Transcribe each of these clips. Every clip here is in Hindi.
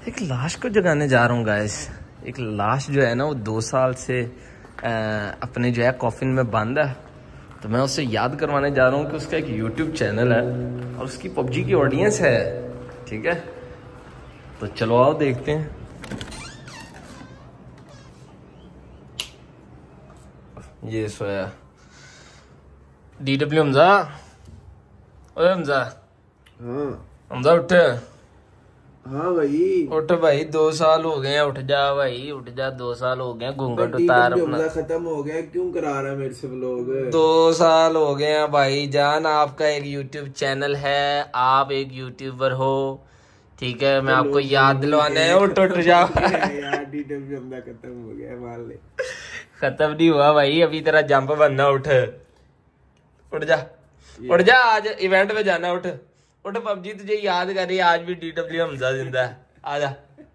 एक लाश को जगाने जा रहा हूँ गाइस। एक लाश जो है ना वो 2 साल से अपने जो है कॉफिन में बंद है, तो मैं उससे याद करवाने जा रहा हूँ कि उसका एक यूट्यूब चैनल है और उसकी पबजी की ऑडियंस है। ठीक है, तो चलो आओ देखते हैं। ये सोया DW हमजा। ओए हमजा। हाँ हमजा उठ। हाँ भाई उठ भाई, 2 साल हो गए हैं, उठ जा भाई उठ जा, 2 साल हो गए हैं, घूंघट उतार अपना। खत्म हो गया, क्यों करा रहा है मेरे से व्लॉग? 2 साल हो गए हैं भाई जान, आपका एक यूट्यूब चैनल है, आप एक यूट्यूबर हो, ठीक है, मैं आपको याद दिलवाने है। उठ उठ जा यार, DW हमजा खत्म हो गया, मान ले। खत्म नहीं हुआ भाई, अभी तेरा जंप बनना। उठ उठ जा उठ जा, आज इवेंट में जाना। उठ उठ, पबजी तुझे याद कर रही है, आज भी DW हमजा जिंदा है, आजा।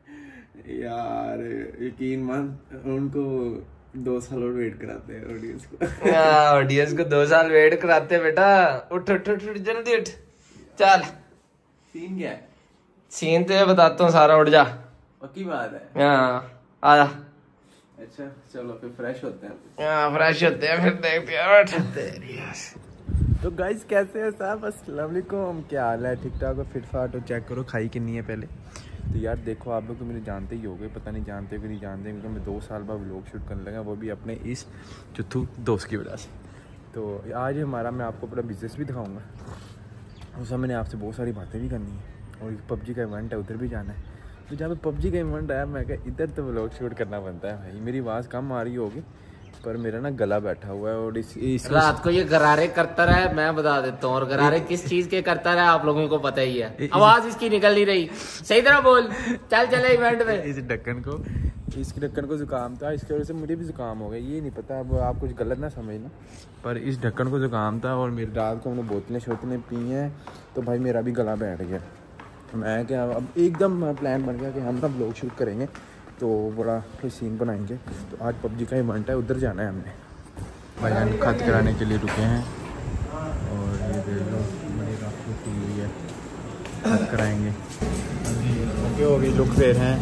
यार यकीन मान, उनको 2 साल और वेट कराते हैं ऑडियंस को। ऑडियंस को 2 साल वेट कराते हैं बेटा। उठ उठ उठ उठ, जल्दी उठ, चल। सीन क्या है? सीन तो बताता हूँ सारा, उठ जा। पक्की बात है? हाँ आजा। अच्छा चलो फिर फ्रेश होते हैं। हाँ फ्रेश होते हैं, फिर देखते हैं। तो गाइस कैसे हैं सब? अस्सलाम वालेकुम, क्या हाल है? ठीक ठाक हो? फिट फाट हो? चेक करो खाई कितनी है पहले। तो यार देखो, आप लोग तो मुझे जानते ही होगे, पता नहीं जानते हो कि नहीं जानते, क्योंकि मैं 2 साल बाद व्लॉग शूट करने लगा, वो भी अपने इस चुथू दोस्त की वजह से। तो आज हमारा, मैं आपको अपना बिजनेस भी दिखाऊँगा, उस मैंने आपसे बहुत सारी बातें भी करनी है, और पबजी का इवेंट है, उधर भी जाना है। तो जहाँ पे पबजी का इवेंट आया, मैं कहा इधर तो व्लॉग शूट करना बनता है भाई। मेरी आवाज़ कम आ रही होगी, पर मेरा ना गला बैठा हुआ है, और इस रात को ये गरारे करता रहा, मैं बता देता हूँ। और गरारे किस चीज के करता रहा आप लोगों को पता ही है। आवाज इसकी निकल नहीं रही, सही तरह बोल। चल चले इवेंट में। इस ढक्कन को जुकाम था, इसकी वजह से मुझे भी जुकाम हो गया। ये नहीं पता, अब आप कुछ गलत ना समझना, पर इस ढक्कन को जुकाम था, और मेरी रात को हमने बोतलें शोतलें पी हैं, तो भाई मेरा भी गला बैठ गया। मैं क्या, अब एकदम प्लान बन गया कि हम ना व्लॉग शूट करेंगे, तो बड़ा कोई सीन बनाएंगे। तो आज पबजी का इवेंट है, उधर जाना है हमने। भाईजान खत कराने के लिए रुके हैं, और ये देख लो बड़ी रात की हुई है, खत कराएंगे। ओके हो गई, लुक फेर हैं,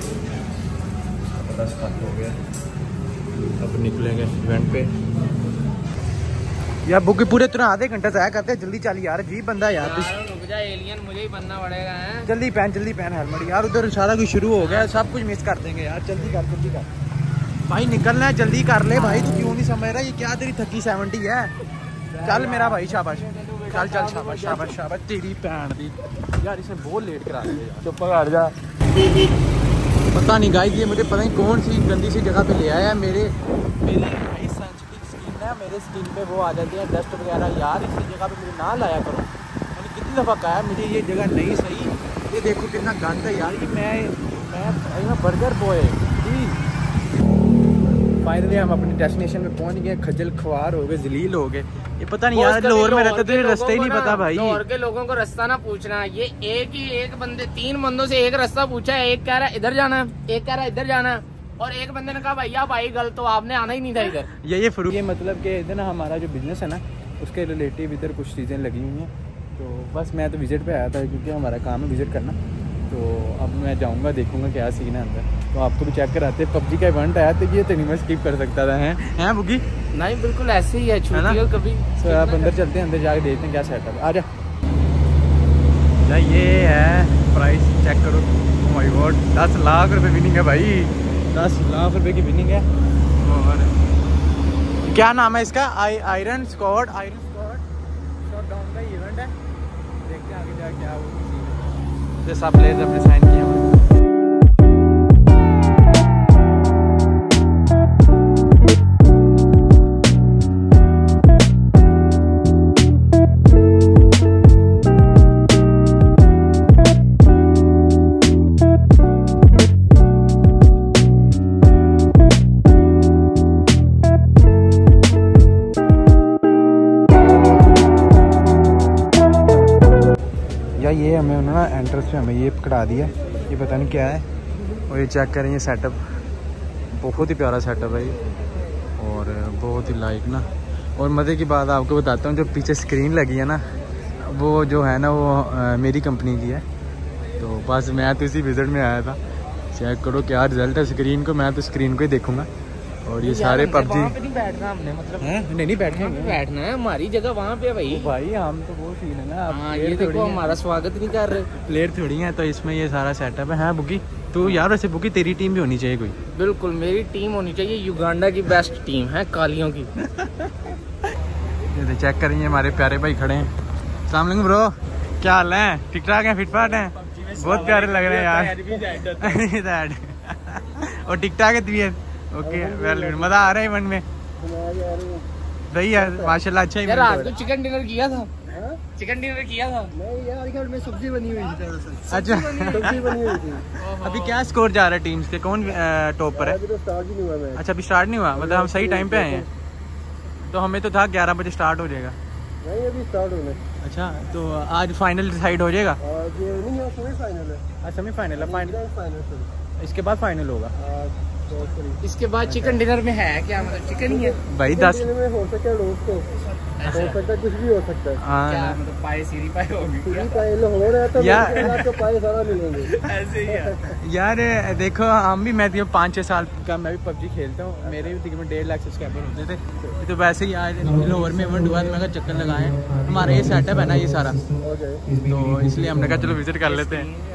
10 खत हो गया, अब निकलेंगे इवेंट पे। यार बुक पूरे तरह आधे घंटे से आया करते, जल्दी चल यार, जी बंदा यार। रुक जा, एलियन मुझे ही बनना पड़ेगा है। जल्दी पहन हेलमेट यार, उधर सारा कुछ शुरू हो गया, सब कुछ मिस कर देंगे यार। जल्दी कर भाई, निकलना है, जल्दी कर ले भाई। तू क्यों नहीं समझ रहा? ये क्या तेरी थकी 70 है? चल मेरा भाई, शाबाश, चल शाबाश तेरी भैन दी। यार इसने बहुत लेट करा दिया, चुप कर जा। पता नहीं गाइस, ये मुझे पता नहीं कौन सी गंदी सी जगह पे ले आया है। मेरे भाई सेंसिटिव स्किन है, मेरे स्किन पे वो आ जाती है डस्ट वगैरह। यार इसी जगह पे मुझे ना लाया करो। मैंने कितनी दफ़ा कहा है मुझे ये जगह नहीं सही। ये देखो कितना गंद है यार। ये मैं बर्गर बॉय प्लीज़। फाइनली हम अपनी डेस्टिनेशन पे पहुंच गए, खजल ख्वार हो गए, जलील हो गए। ये पता नहीं यार, लाहौर में रहते तो रास्ता ही नहीं पता भाई। लाहौर के लोगों को रास्ता ना पूछना। ये एक बंदे 3 बंदों से एक रास्ता पूछा है। एक कह रहा है इधर जाना, एक कह रहा है इधर जाना, और एक बंदे ने कहा भैया भाई गलत, तो आपने आना ही नहीं था इधर। ये मतलब कि इधर ना हमारा जो बिजनेस है ना, उसके रिलेटिव इधर कुछ चीज़ें लगी हुई हैं। तो बस मैं तो विजिट पे आया था, क्योंकि हमारा काम है विजिट करना। तो अब मैं जाऊंगा, देखूंगा क्या सीन है अंदर। तो आपको भी चेक कराते हैं। पबजी का इवेंट आया तो ये तो नहीं मैं स्किप कर सकता था। हैं बुगी? नहीं बिल्कुल ऐसे ही है, छूटियो कभी। तो आप अंदर चलते हैं, अंदर जाके देखते हैं क्या सेटअप है। आजा। ये है प्राइस, चेक करो। ओह माय गॉड, 10 लाख रुपए विनिंग है भाई, 10 लाख रुपए की विनिंग है। और क्या नाम है इसका? आयरन स्क्वाड शॉट डाउन का इवेंट है। देखते हैं आगे जा क्या होगा। सब प्लेयर्स अपने साइन किए हुए। ये हमें उन्होंने एंट्रेंस पे हमें ये पकड़ा दिया, ये पता नहीं क्या है। और ये चेक करें, ये सेटअप बहुत ही प्यारा सेटअप है ये, और बहुत ही लाइक ना। और मज़े की बात आपको बताता हूँ, जो पीछे स्क्रीन लगी है ना, वो जो है ना वो मेरी कंपनी की है। तो बस मैं तो इसी विजिट में आया था, चेक करो क्या रिजल्ट है स्क्रीन को, मैं तो स्क्रीन को ही देखूंगा। और ये सारे पबजी नहीं बैठना हमने, मतलब नहीं बैठेंगे, बैठना है, हमारी जगह वहाँ पे भाई। भाई हम तो वो सीन है ना, हाँ, ये देखो हमारा स्वागत नहीं कर रहे, प्लेयर थोड़ी है, तो इसमें ये सारा सेटअप है। हाँ बुकी तू यार, वैसे बुकी तेरी टीम भी होनी चाहिए कोई। बिल्कुल मेरी टीम होनी चाहिए, युगांडा की बेस्ट टीम है कालियों की। ये चेक करेंगे, हमारे प्यारे भाई खड़े हैं। अस्सलाम वालेकुम ब्रो, क्या हाल है? ठीक ठाक है, फिट फाट है? बहुत प्यारे लग रहे हैं यार। और ठीक ठाक है तबीयत? ओके वेल गुड, मजा आ रहा है इवेंट में? सही है माशाल्लाह, अच्छा यार आज तो चिकन डिनर किया था, चिकन डिनर किया था। नहीं यार, में सब्जी बनी हुई थी। अच्छा सब्जी बनी हुई थी। अभी क्या स्कोर जा रहा है टीम्स के, कौन टॉप पर है? अभी तो स्टार्ट ही नहीं हुआ मैच। अच्छा अभी स्टार्ट नहीं हुआ, मतलब हम सही टाइम पे आए हैं। तो हमें तो था 11 बजे स्टार्ट हो जाएगा। नहीं अभी स्टार्ट होना। अच्छा तो आज फाइनल डिसाइड हो जाएगा? सेमीफाइनल है। सेमीफाइनल है, फाइनल इसके बाद फाइनल होगा। इसके बाद चिकन डिनर में है क्या, मतलब चिकन ही है भाई? 10 में हो सकता है, रोज हो सकता है, कुछ भी हो सकता है। क्या मतलब पाए सीरी पाए होगी, सीरी पाए हो रहा है तो यार तो पाए सारा मिलेंगे ऐसे ही है यार। देखो हम भी, मैं 5-6 साल का मैं भी पबजी खेलता हूँ, मेरे भी तकरीबन 1.5 लाख सब्सक्राइबर होते थे। तो वैसे ही आज लोअर में इवेंट हुआ, मैं चक्कर लगाए। हमारा ये सेटअप है ना ये सारा, तो इसलिए हमने कहा चलो विजिट कर लेते हैं।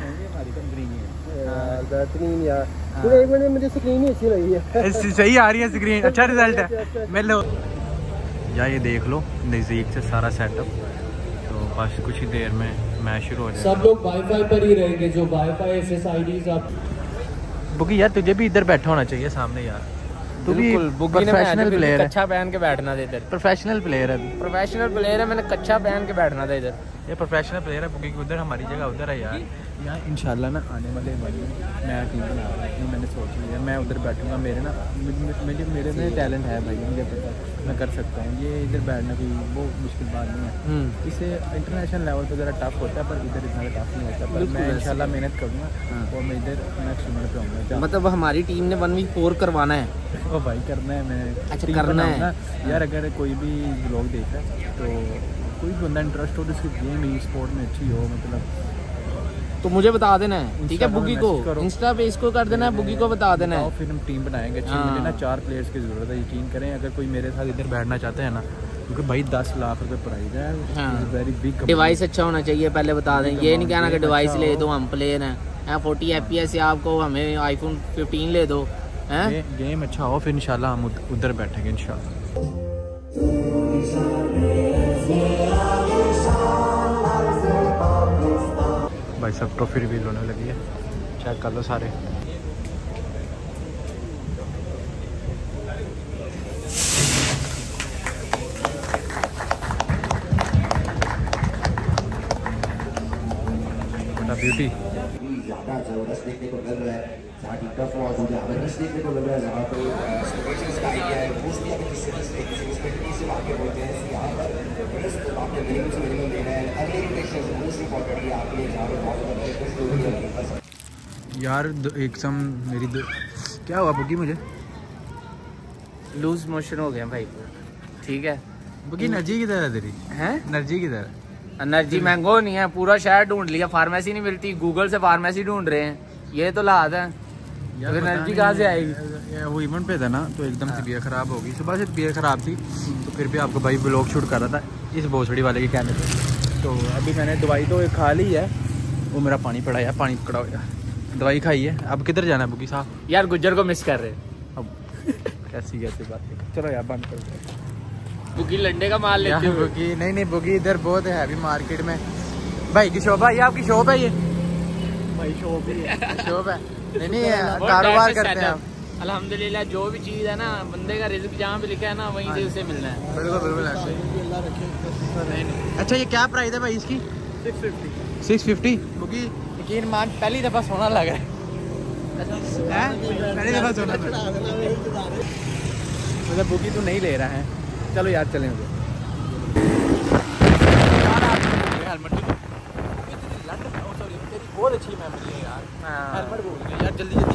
बेहतरीन यार, पूरे इवेंट में मुझे स्क्रीन ही अच्छी लगी है। सही आ रही है स्क्रीन, अच्छा रिजल्ट है। मैं लो यार, ये देख लो नज़दीक से सारा सेटअप। तो बस कुछ ही देर में मैच शुरू हो जाएगा। सब लोग वाईफाई पर ही रहेंगे, जो वाईफाई SSIDs आप। बुकी यार तुझे भी इधर बैठा होना चाहिए सामने यार, तू भी प्रोफेशनल प्लेयर है। कच्छा पहन के बैठना था इधर, प्रोफेशनल प्लेयर है, प्रोफेशनल प्लेयर है, मैंने कच्छा पहन के बैठना था इधर। ये प्रोफेशनल प्लेयर है बुकी, उधर हमारी जगह उधर है यार। यहाँ इंशाल्लाह ना आने वाले मैं टीम बना रहा हूँ, मैंने सोच लिया मैं उधर बैठूंगा। मेरे ना मेरे में टैलेंट है भाई, मुझे पता है मैं कर सकता हूँ। ये इधर बैठना कोई वो मुश्किल बात नहीं है। इसे इंटरनेशनल लेवल पर ज़रा टफ होता है, पर इधर इतना टफ नहीं होता। पर मैं इंशाल्लाह मेहनत करूँगा और मैं इधर नेक्स्ट मिनट पे आऊँगा। मतलब हमारी टीम ने 1v4 करवाना है। ओ भाई करना है, मैं अच्छा करना है यार। अगर कोई भी ब्लॉग देख रहा है तो कोई बंदा इंटरेस्ट हो तो उसकी गेम ई स्पोर्ट में अच्छी हो, मतलब तो मुझे बता देना है, ठीक है? बुगी को इंस्टा पे इसको कर देना है, बुगी को बता देना है, फिर हम टीम बनाएंगे अच्छी। मुझे ना 4 प्लेयर्स की जरूरत है, यकीन करें। अगर कोई मेरे साथ इधर बैठना चाहते हैं ना, क्योंकि भाई 10 लाख रुपए प्राइस है, वेरी बिग। डिवाइस अच्छा होना चाहिए, पहले बता दें। ये नहीं कहना कि डिवाइस ले दो, हम प्लेयर हैं 40 FPS या आपको हमें iPhone 15 ले दो। गेम अच्छा हो फिर इंशाल्लाह हम उधर बैठेंगे इंशाल्लाह। भाई सब ट्रॉफी रिवील होने लगी है, चेक कर लो सारे। बड़ा ब्यूटी ज़्यादा ज़बरदस्त देखने को मिल रहा है, जहाँ की टफ मौजूद है, ज़बरदस्त देखने को मिल रहा है। जहाँ पे स्पोर्ट्स का आइडिया है, मोस्टली अगर किसी से वाक़ होते हैं, यहाँ पर आपने मिनिमम से मिनिमम देना है। अगले इंडेक्शन मोस्ट इंपॉर्टेंटली आपके जहाँ पर बहुत यार एकदम मेरी क्या हुआ बुकी? मुझे लूज मोशन हो गया भाई, ठीक है? बुकी एनर्जी की तरह तेरी है, एनर्जी की तरह। एनर्जी मैंगो नहीं है, पूरा शहर ढूंढ लिया, फार्मेसी नहीं मिलती, गूगल से फार्मेसी ढूंढ रहे हैं, ये तो लाद है। तो एनर्जी कहाँ से आएगी? वो इवेंट पे था ना, तो एकदम तबीयत ख़राब हो गई। सुबह से तबीयत ख़राब थी, तो फिर भी आपको भाई ब्लॉग शूट कर रहा था इस भोसड़ी वाले के कहने पे। तो अभी मैंने दवाई तो खा ली है, वो मेरा पानी पड़ा है, पानी पकड़ा हुआ, दवाई खाई है। अब किधर जाना है बुकी साहब? यार गुज्जर को मिस कर रहे। अब कैसी बात, चलो यार बंद कर दो। बुकी लंडे का माल लेते हो? बुकी नहीं बुकी इधर बहुत है अभी मार्केट में। भाई की शॉप है, ये आपकी शॉप है? ये भाई शॉप है, शॉप है। नहीं कारोबार करते हैं आप? अल्हम्दुलिल्लाह, जो भी चीज़ है ना, बंदे का रिज़्क जहाँ पे लिखा है ना, वहीं से उसे मिलना है। बिल्कुल ऐसे। अच्छा ये क्या प्राइस है भाई इसकी? 650। बुकी यकीन मान पहली दफ़ा सोना लग रहा है, पहली दफ़ा सोना मतलब बुकी तो नहीं ले रहा है। चलो यार चलें बहुत अच्छी मेमोरी है यार। हेलमेट बोल गया यार, जल्दी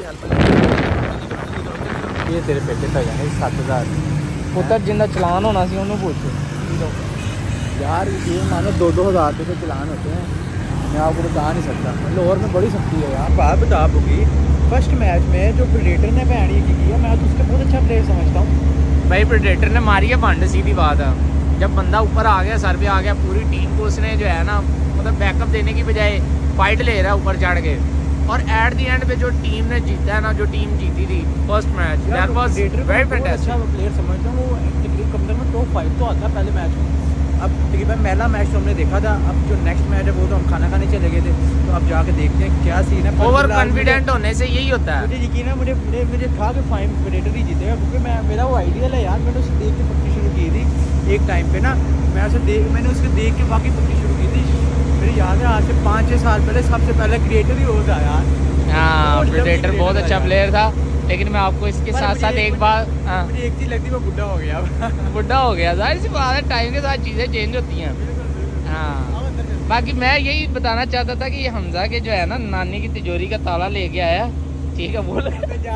हेलमेट। ये तेरे पेटे तक है 7000 पुत्र जिंदा चलान होना सी, उन्होंने पूछो यार। ये मानो 2-2 हज़ार रुपये के चलान होते हैं, मैं आपको बता नहीं सकता, लाहौर में बड़ी सख्ती है यार। बात बता होगी फर्स्ट मैच में जो प्रेडेटर ने बैन ये किया, मैं तो उसका बहुत अच्छा प्लेयर समझता हूँ भाई। प्रेडेटर ने मारी है भंड, सीधी बात है। जब बंदा ऊपर आ गया, सर पे आ गया, पूरी टीम को उसने जो है ना मतलब बैकअप देने की बजाय फाइट ले रहा है ऊपर चढ़ के। और एट द एंड पे जो टीम ने जीता है ना, जो टीम जीती थी first match, that was very fantastic. अच्छा प्लेयर समझता हूँ वो, तकरीबन कम से कम टॉप 5 तो आता है पहले मैच में। अब तकरीबन पहला मैच तो हमने देखा था, अब जो नेक्स्ट मैच है वो तो हम खाना खाने चले गए थे, तो अब जाके देखते हैं क्या सीन है। ओवर कॉन्फिडेंट होने से यही होता है। मुझे यकीन है, मुझे था कि फाइन प्रेडेटर ही जीतेगा, क्योंकि मेरा वो आइडियल है यार। मैंने उसे देख के पक्की शुरू की थी एक टाइम पे ना, मैंने उसको देख के बाकी पक्की शुरू की थी। मेरी याद है आज से 5-6 साल पहले सबसे पहले क्रिएटर ही होता यार। हाँ, प्रेडेटर बहुत अच्छा प्लेयर था, लेकिन मैं आपको इसके साथ साथ एक बार मुझे एक चीज़ लगती है, वो बुढ़ा हो गया। बुढ़ा हो गया, जाहिर सी बात है, टाइम के साथ चीज़ें चेंज होती हैं। हाँ, बाकी मैं यही बताना चाहता था कि हमजा के जो है ना नानी की तिजोरी का ताला लेके आया, ठीक है। बोल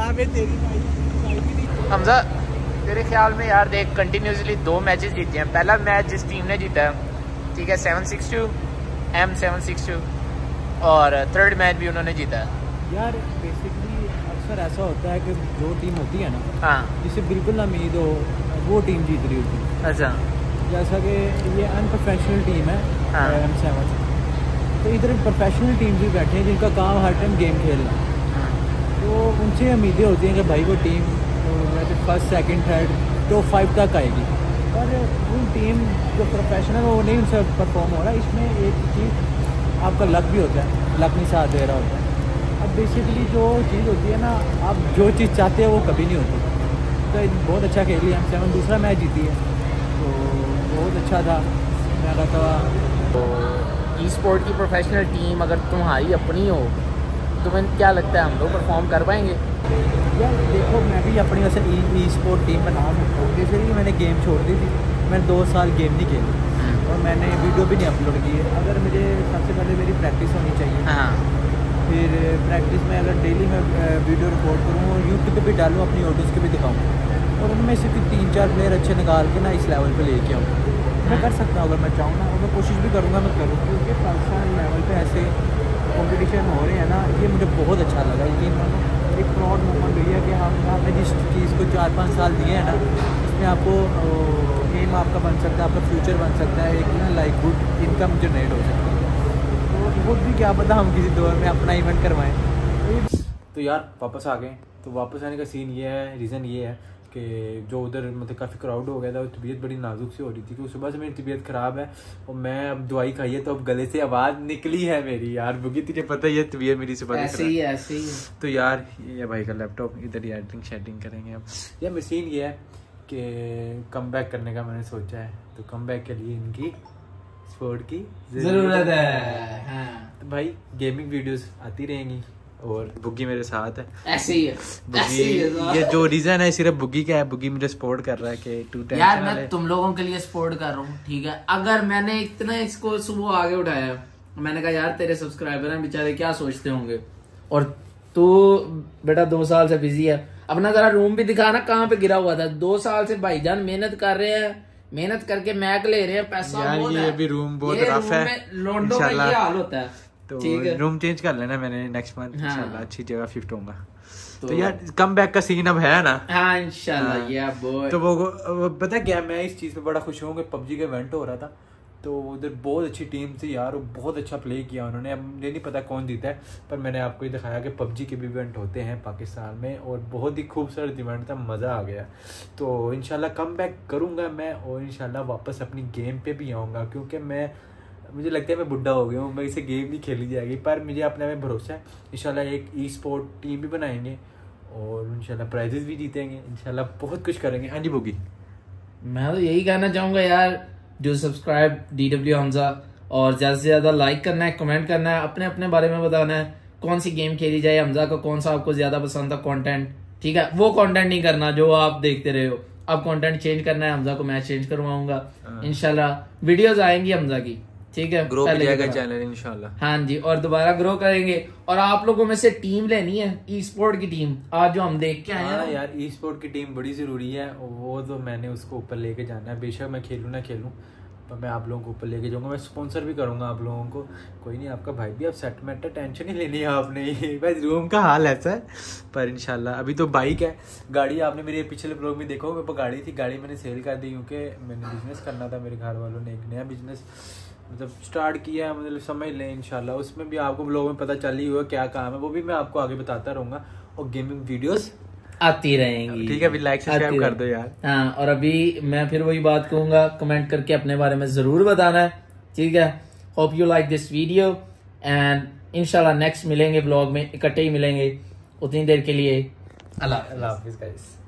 हमजा तेरे ख्याल में यार देख, कंटिन्यूसली 2 मैचेस जीते हैं। पहला मैच जिस टीम ने जीता है, ठीक है, 762 M762, और थर्ड मैच भी उन्होंने जीता है। यार बेसिकली अक्सर ऐसा होता है कि जो टीम होती है ना, हाँ, जिसे बिल्कुल ना उम्मीद हो, वो टीम जीत रही होती है। अच्छा, जैसा कि ये अनप्रोफेशनल टीम है हाँ। M7, तो इधर प्रोफेशनल टीम भी बैठे हैं जिनका काम हर टाइम गेम खेलना। तो उनसे उम्मीदें होती हैं कि भाई वो team first second third top 5 तक आएगी, पर वो टीम जो प्रोफेशनल वो नहीं उनसे परफॉर्म हो रहा। इसमें एक चीज़ आपका लक भी होता है, लक नहीं साथ दे रहा होता है। अब बेसिकली जो चीज़ होती है ना, आप जो चीज़ चाहते हैं वो कभी नहीं होती। तो बहुत अच्छा खेली M7, दूसरा मैच जीती है, तो बहुत अच्छा था। मैं कहता तो ई स्पोर्ट की प्रोफेशनल टीम अगर तुम्हारी अपनी हो, तुम्हें क्या लगता है हम लोग परफॉर्म कर पाएंगे? यार देखो, मैं भी अपनी वैसे ई स्पोर्ट टीम बना सकता हूँ। जैसे कि मैंने गेम छोड़ दी थी, मैंने 2 साल गेम नहीं खेली और मैंने वीडियो भी नहीं अपलोड की है। अगर मुझे सबसे पहले मेरी प्रैक्टिस होनी चाहिए, हाँ, फिर प्रैक्टिस में अगर डेली मैं वीडियो रिकॉर्ड करूँ और यूट्यूब पे भी डालूँ, अपनी ऑडियोज़ के भी दिखाऊँ, और उनमें से फिर 3-4 प्लेयर अच्छे निकाल के ना इस लेवल पे लेके आऊँ। मैं कर सकता हूँ अगर मैं चाहूँ ना, और मैं कोशिश भी करूँगा मैं करूँ, क्योंकि पाकिस्तान लेवल पे ऐसे कंपटीशन हो रहे हैं ना, ये मुझे बहुत अच्छा लगा। यकीन मानो एक प्राउड मोमेंट हुई है कि आपने जिस चीज़ को 4-5 साल दिए हैं ना, इसमें आपको एम आपका बन सकता है, आपका फ्यूचर बन सकता है, एक ना लाइक गुड इनकम जनरेट हो सकती है। तो वो भी क्या पता हम किसी दौर में अपना इवेंट करवाएं। तो यार वापस आ गए। तो वापस आने का सीन ये है, रीज़न ये है कि जो उधर मतलब काफ़ी क्राउड हो गया था, तबीयत बड़ी नाजुक सी हो रही थी, क्योंकि सुबह से मेरी तबीयत ख़राब है और मैं अब दवाई खाई है, तो अब गले से आवाज़ निकली है मेरी। यार बुगी तुझे पता ही है तबीयत मेरी सुबह ऐसे ही है। तो यार ये भाई का लैपटॉप, इधर ही एडिटिंग शेडिंग करेंगे अब। यार मेरा सीन ये है कि कम बैक करने का मैंने सोचा है, तो कम बैक के लिए इनकी सपोर्ट की ज़रूरत है। हाँ। तो भाई गेमिंग वीडियोस आती रहेंगी और बुग्गी मेरे साथ है। ऐसे ही है, बुग्गी, ये जो रीजन है सिर्फ बुग्गी का है। बुग्गी मुझे सपोर्ट कर रहा है कि तू टेंशन यार मैं तुम लोगों के लिए सपोर्ट कर रहा हूँ, ठीक है। अगर मैंने इतना इसको सुबह आगे उठाया, मैंने कहा यार तेरे सब्सक्राइबर हैं बेचारे क्या सोचते होंगे, और तू बेटा 2 साल से बिजी है, अपना जरा रूम भी दिखा ना, कहाँ पे गिरा हुआ था। 2 साल से भाईजान मेहनत कर रहे हैं, मेहनत करके मैक ले रहे हैं, पैसा यार ये भी रूम बहुत रफ है। लोंडो का ये हाल होता है, तो ठीक है। रूम चेंज कर लेना मैंने नेक्स्ट मंथ, हाँ। इंशाल्लाह अच्छी जगह शिफ्ट होऊंगा। तो यार कम बैक का सीन अब है ना। हाँ इंशाल्लाह, या बॉय। तो वो पता क्या, मैं इस चीज़ पे बड़ा खुश हूँ कि पबजी का इवेंट हो रहा था, तो उधर बहुत अच्छी टीम थी यार, बहुत अच्छा प्ले किया उन्होंने। अब मुझे नहीं पता कौन जीता है, पर मैंने आपको ही दिखाया कि पबजी के भी इवेंट होते हैं पाकिस्तान में, और बहुत ही खूबसूरत इवेंट था, मज़ा आ गया। तो इंशाल्लाह कम बैक करूँगा मैं, और इंशाल्लाह वापस अपनी गेम पे भी आऊँगा, क्योंकि मुझे लगता है मैं बुढ़ा हो गया हूँ, मैं इसे गेम नहीं खेली जाएगी, पर मुझे अपने में भरोसा है। इंशाल्लाह एक ई स्पोर्ट टीम भी बनाएंगे और इंशाल्लाह प्राइजेस भी जीतेंगे, इंशाल्लाह बहुत कुछ करेंगे। हाँ जी बोगी, मैं तो यही कहना चाहूंगा यार, जो सब्सक्राइब DW हमजा, और ज्यादा से ज्यादा लाइक करना है, कमेंट करना है, अपने अपने बारे में बताना है, कौन सी गेम खेली जाए, हमजा को कौन सा आपको ज्यादा पसंद था कंटेंट, ठीक है। वो कंटेंट नहीं करना जो आप देखते रहे हो, अब कंटेंट चेंज करना है, हमजा को मैं चेंज करवाऊंगा इंशाल्लाह। वीडियोस आएंगी हमजा की, ठीक है, ग्रो करेगा चैनल इंशाल्लाह। हाँ जी, और दोबारा ग्रो करेंगे, और आप लोगों में से टीम लेनी है ई स्पोर्ट की टीम, आज जो हम देख के आए हैं। यार ई स्पोर्ट की टीम बड़ी जरूरी है, वो तो मैंने उसको ऊपर लेके जाना है, बेशक मैं खेलूँ ना खेलूँ, तो मैं आप लोगों को ऊपर लेके जाऊंगा, मैं स्पॉन्सर भी करूंगा आप लोगों को। कोई नहीं, आपका भाई भी अब सेटलमेंट है, टेंशन ही लेनी है आपने। बस रूम का हाल ऐसा है, पर इंशाल्लाह। अभी तो बाइक है, गाड़ी आपने मेरे पिछले ब्लॉग में देखा, मेरे पास गाड़ी थी, गाड़ी मैंने सेल कर दी क्योंकि मैंने बिजनेस करना था। मेरे घर वालों ने एक नया बिजनेस मतलब स्टार्ट किया है, मतलब समझ लें इंशाल्लाह। उसमें भी आपको ब्लॉग में पता चल ही हुआ क्या काम है, वो भी मैं आपको आगे बताता रहूँगा। और गेमिंग वीडियोस आती रहेंगी। ठीक है, अभी लाइक सब्सक्राइब कर दो यार। हाँ, और अभी मैं फिर वही बात कहूंगा, कमेंट करके अपने बारे में जरूर बताना है, ठीक है। Hope you like this video and इंशाल्लाह नेक्स्ट मिलेंगे ब्लॉग में, इकट्ठे ही मिलेंगे। उतनी देर के लिए अल्लाह हाफिज़ गाइस।